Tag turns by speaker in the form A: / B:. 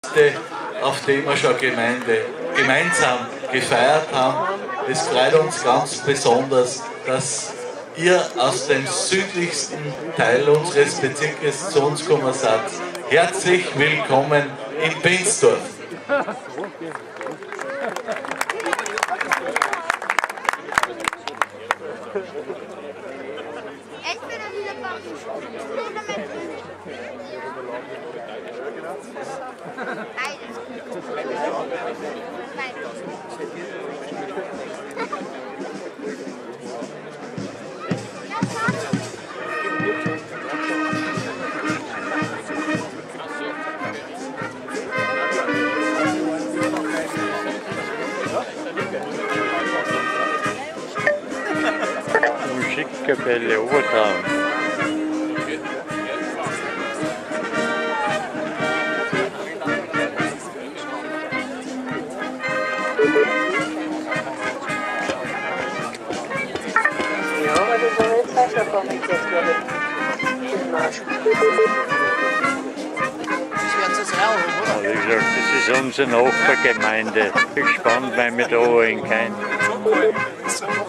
A: auf die wir schon gemeinsam gefeiert haben. Es freut uns ganz besonders, dass ihr aus dem südlichsten Teil unseres Bezirkes zu uns gekommen seid. Herzlich willkommen in Pinsdorf.
B: Musikkapelle Obertraum.
C: Ja, aber das war jetzt auch schon kommentiert, glaube ich. Im Marsch.
B: Also ich sag, das ist unsere Nachbargemeinde. Gespannt, weil wir da holen können.